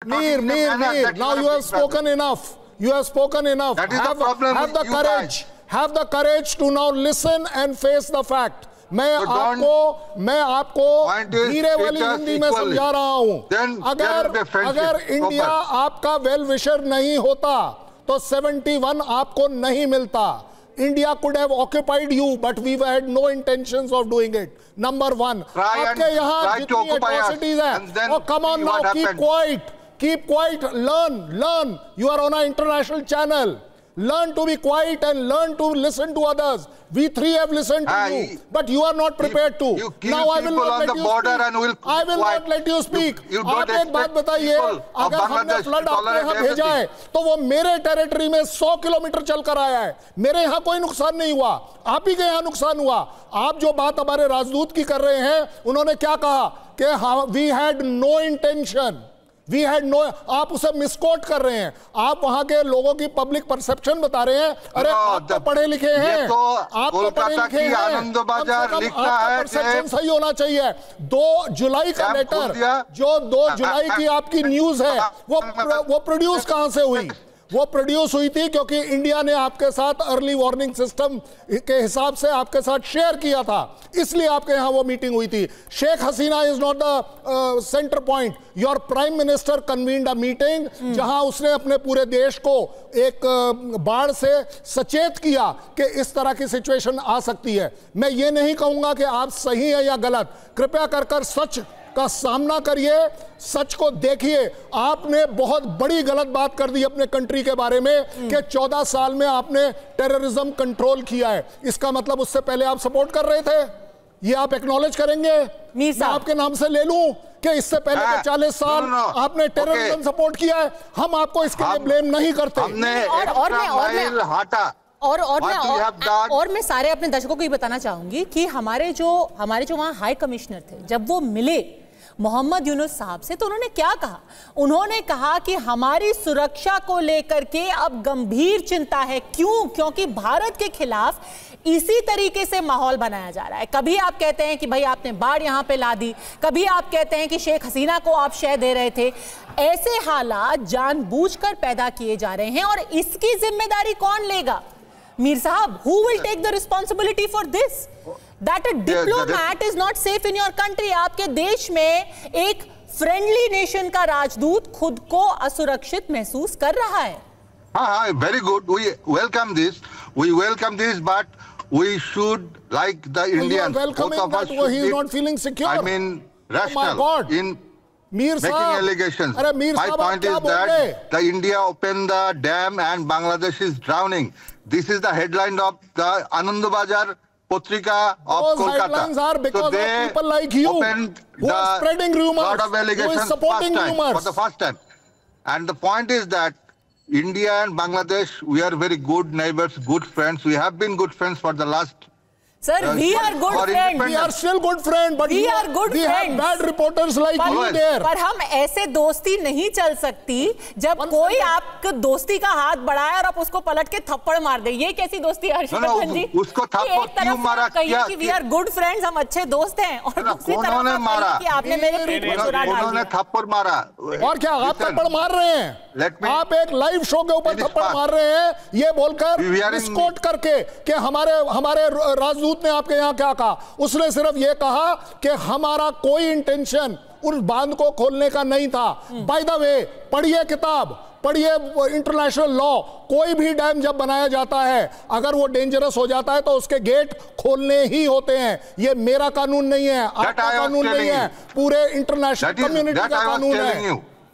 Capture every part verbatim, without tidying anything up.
Mir, Mir, Mir, now you have spoken enough. You have spoken enough. That is have, the problem have with the you courage. guys. Have the courage to now listen and face the fact. मैं So आपको मैं आपको धीरे वाली हिंदी में समझा रहा हूं। अगर अगर इंडिया आपका वेल विशर नहीं होता तो इकहत्तर आपको नहीं मिलता। India could have occupied you, but we had no intentions of doing it. Number one. आपके यहाँ जितनी atrocities हैं, oh come on now, keep quiet, keep quiet, learn, learn. You are on an international channel. Learn to be quiet and learn to listen to others. We three have listened to ah, you, but you are not prepared to. You kill now I will not let you speak. And will I will quiet. not let you speak. You, you आप एक बात बताइए, अगर हमने flood आपके यहाँ भेजा है, तो वो मेरे टेरिटरी में सौ किलोमीटर चलकर आया है। मेरे यहाँ कोई नुकसान नहीं हुआ, आप ही के यहाँ नुकसान हुआ। आप जो बात हमारे राजदूत की कर रहे हैं, उन्होंने क्या कहा कि we had no intention. We had no, आप उसे मिसकोट कर रहे हैं। आप वहां के लोगों की पब्लिक परसेप्शन बता रहे हैं। अरे आप तो पढ़े लिखे हैं, तो आप तो पढ़े लिखे हैं, आनंदबाजार लिखता है परसेप्शन सही होना चाहिए। दो जुलाई का लेटर, जो दो जुलाई की आपकी न्यूज है, वो वो प्रोड्यूस कहां से हुई? वो प्रोड्यूस हुई थी क्योंकि इंडिया ने आपके साथ अर्ली वार्निंग सिस्टम के हिसाब से आपके साथ शेयर किया था, इसलिए आपके यहां वो मीटिंग हुई थी। Sheikh Hasina is not the centre point. Your prime minister convened a meeting जहां उसने अपने पूरे देश को एक uh, बाढ़ से सचेत किया कि इस तरह की सिचुएशन आ सकती है। मैं ये नहीं कहूंगा कि आप सही है या गलत, कृपया कर कर सच का सामना करिए, सच को देखिए। आपने बहुत बड़ी गलत बात कर दी अपने कंट्री के बारे में कि चौदह साल में आपने टेररिज्म कंट्रोल किया है। इसका मतलब उससे पहले आप सपोर्ट कर रहे थे, ये आप एक्नॉलेज करेंगे? मैं आपके नाम से ले लूं कि इससे पहले के चालीस साल no, no, no. आपने टेररिज्म सपोर्ट किया है। हम आपको इसके लिए ब्लेम नहीं करते। हमने और, और मैं और मैं हटा और और मैं और, और मैं सारे अपने दर्शकों को ये बताना चाहूंगी कि हमारे जो हमारे जो वहां हाई कमिश्नर थे, जब वो मिले मोहम्मद यूनुस साहब से, तो उन्होंने क्या कहा? उन्होंने कहा कि हमारी सुरक्षा को लेकर के अब गंभीर चिंता है। क्यों? क्योंकि भारत के खिलाफ इसी तरीके से माहौल बनाया जा रहा है। कभी आप कहते हैं कि भाई आपने बाढ़ यहां पे ला दी, कभी आप कहते हैं कि शेख हसीना को आप शय दे रहे थे। ऐसे हालात जानबूझकर पैदा किए जा रहे हैं और इसकी जिम्मेदारी कौन लेगा? मीर साहब, who will take the responsibility for this? That a diplomat is not safe in your country. आपके देश में एक फ्रेंडली नेशन का राजदूत खुद को असुरक्षित महसूस कर रहा है। हाँ हाँ, very good. We welcome this. We welcome this, but we should, like the Indians, both of us should he is not feeling secure. I mean, rational oh in Mir making Saab, allegations. Arre, Mir My Saab, point is that the India opened the dam and Bangladesh is drowning. This is the headline of the Anandabazar Patrika of Those Kolkata. headlines are because so of they people like you who are spreading rumors, lot of allegations who is supporting first time, rumors. for the first time. And the point is that India and Bangladesh, we are very good neighbors, good friends. We have been good friends for the last. Sir, uh, we are good friends. We are still good friends, but we you, are good we friends. have bad reporters like पर, you there. पर हम ऐसे दोस्ती नहीं चल सकती जब One कोई आपको दोस्ती का हाथ बढ़ाए और आप उसको पलट के थप्पड़ मार दे। ये कैसी दोस्ती है हर्षवर्धन जी? उसको थप्पड़ क्यों मारा? कहिए कि we are good friends, हम अच्छे दोस्त हैं, और दूसरी तरफ मारा कि आपने मेरे पीठ पे छुरा डाल दिया। उन्होंने थप्पड़ मारा। और क्या आप थप्पड़ मार रहे हैं? आप एक लाइव शो के ऊपर थप्पड़ मार रहे हैं ये बोलकर, मिसकोट करके कि हमारे हमारे राजदूत ने आपके यहाँ क्या कहा। उसने सिर्फ ये कहा कि हमारा कोई इंटेंशन उस बांध को खोलने का नहीं था। बाय द वे, पढ़िए किताब, पढ़िए इंटरनेशनल लॉ। कोई भी डैम जब बनाया जाता है, अगर वो डेंजरस हो जाता है तो उसके गेट खोलने ही होते हैं। ये मेरा कानून नहीं है, आपका कानून नहीं है, पूरे इंटरनेशनल कम्युनिटी का कानून है।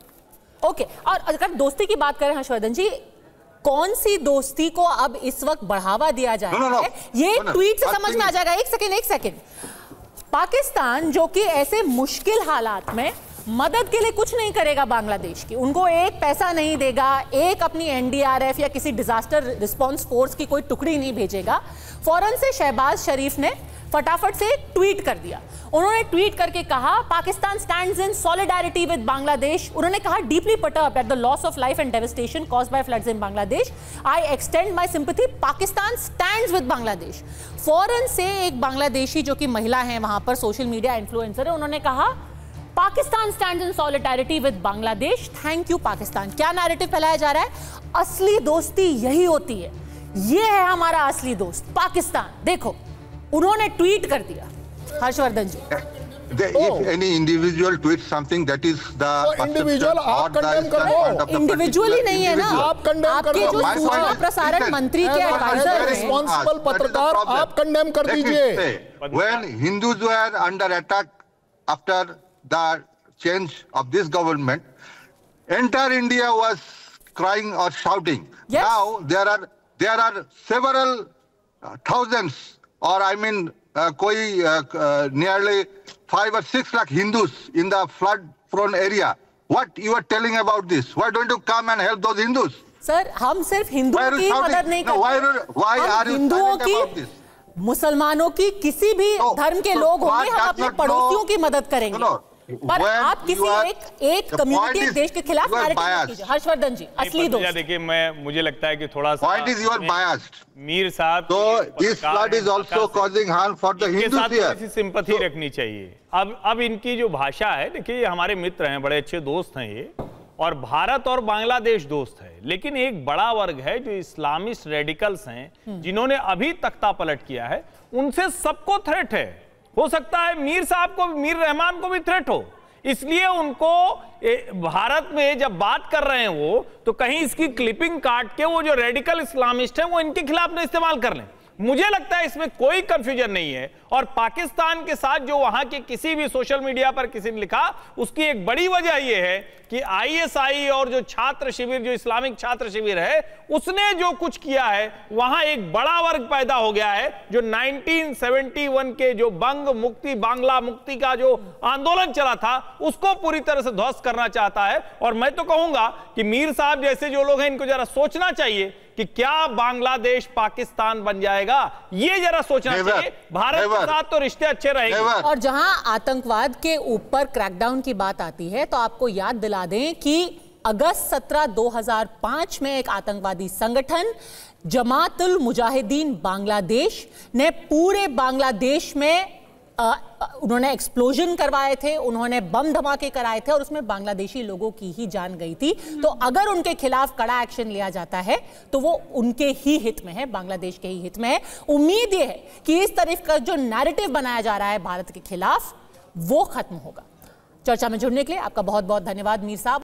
ओके, और अगर दोस्ती की बात करें हर्षवर्धन जी, कौन सी दोस्ती को अब इस वक्त बढ़ावा दिया जा रहा है? ये ट्वीट से समझ में आ जाएगा। एक सेकेंड एक सेकेंड पाकिस्तान जो कि ऐसे मुश्किल हालात में मदद के लिए कुछ नहीं करेगा बांग्लादेश की, उनको एक पैसा नहीं देगा, एक अपनी एनडीआरएफ या किसी डिजास्टर रिस्पांस फोर्स की कोई टुकड़ी नहीं भेजेगा। फौरन से शहबाज शरीफ ने फटाफट से ट्वीट कर दिया। उन्होंने ट्वीट करके कहा, Pakistan stands in solidarity with Bangladesh. उन्होंने कहा, deeply perturbed at the loss of life and devastation caused by floods in Bangladesh, I extend my sympathy, Pakistan stands with Bangladesh. फौरन से एक बांग्लादेशी जो कि महिला है, वहां पर सोशल मीडिया इन्फ्लुएंसर है, उन्होंने कहा Pakistan stands in solidarity with Bangladesh. Thank you Pakistan. क्या नैरेटिव फैलाया जा रहा है? असली दोस्ती यही होती है, ये है हमारा असली दोस्त पाकिस्तान। देखो, उन्होंने ट्वीट कर दिया, Harshvardhan ji. The, oh. If any individual tweets something that is the so individual आप कंडेम कर दो। इंडिविजुअली नहीं है ना, आप कंडेम कर दो। आपके जो सूचना प्रसारण मंत्री के एडवाइजर हैं, रिस्पांसिबल पत्रकार, आप कंडेम कर दीजिए। When Hindus were under attack after the change of this government, entire India was crying or shouting. Yes. Now there are there are several uh, thousands, or I mean, uh, koi uh, uh, nearly five or six lakh Hindus in the flood-prone area. What you are telling about this? Why don't you come and help those Hindus? Sir, हम सिर्फ हिंदुओं की मदद नहीं no, करते, why, why हम हिंदुओं की, मुसलमानों की, किसी भी no, धर्म के no, लोग होंगे, हम अपने पड़ोसियों की मदद करेंगे। no, पर आप किसी are, एक एक कम्युनिटी देश के खिलाफ नैरेटिव कीजिए। हर्षवर्धन जी, असली दोस्त। देखिए, मैं मुझे लगता है कि थोड़ा सा point is you are biased. Mir साहब, तो this flood is also causing harm for the Hindus here. इनकी सिंपैथी रखनी चाहिए। अब अब इनकी जो भाषा है, देखिए ये हमारे मित्र हैं, बड़े अच्छे दोस्त हैं ये, और भारत और बांग्लादेश दोस्त है, लेकिन एक बड़ा वर्ग है जो इस्लामिस्ट रेडिकल्स हैं, जिन्होंने अभी तख्ता पलट किया है, उनसे सबको थ्रेट है। हो सकता है मीर साहब को, मीर रहमान को भी थ्रेट हो, इसलिए उनको भारत में जब बात कर रहे हैं वो, तो कहीं इसकी क्लिपिंग काट के वो जो रेडिकल इस्लामिस्ट हैं वो इनके खिलाफ न इस्तेमाल कर लें। मुझे लगता है इसमें कोई कंफ्यूजन नहीं है। और पाकिस्तान के साथ जो वहां के किसी भी सोशल मीडिया पर किसी ने लिखा, उसकी एक बड़ी वजह यह है कि आईएसआई और जो छात्र शिविर, जो इस्लामिक छात्र शिविर है, उसने जो कुछ किया है, वहां एक बड़ा वर्ग पैदा हो गया है जो नाइनटीन सेवेंटी वन के जो बंग मुक्ति, बांग्ला मुक्ति का जो आंदोलन चला था, उसको पूरी तरह से ध्वस्त करना चाहता है। और मैं तो कहूंगा कि मीर साहब जैसे जो लोग हैं, इनको जरा सोचना चाहिए कि क्या बांग्लादेश पाकिस्तान बन जाएगा, ये जरा सोचना चाहिए। भारत के साथ तो रिश्ते अच्छे रहेंगे। और जहां आतंकवाद के ऊपर क्रैकडाउन की बात आती है, तो आपको याद दिला दें कि अगस्त सत्रह दो हज़ार पाँच में एक आतंकवादी संगठन जमातुल मुजाहिदीन बांग्लादेश ने पूरे बांग्लादेश में आ, उन्होंने एक्सप्लोजन करवाए थे, उन्होंने बम धमाके कराए थे, और उसमें बांग्लादेशी लोगों की ही जान गई थी। तो अगर उनके खिलाफ कड़ा एक्शन लिया जाता है तो वो उनके ही हित में है, बांग्लादेश के ही हित में है। उम्मीद ये है कि इस तरह का जो नैरेटिव बनाया जा रहा है भारत के खिलाफ, वो खत्म होगा। चर्चा में जुड़ने के लिए आपका बहुत बहुत धन्यवाद मीर साहब।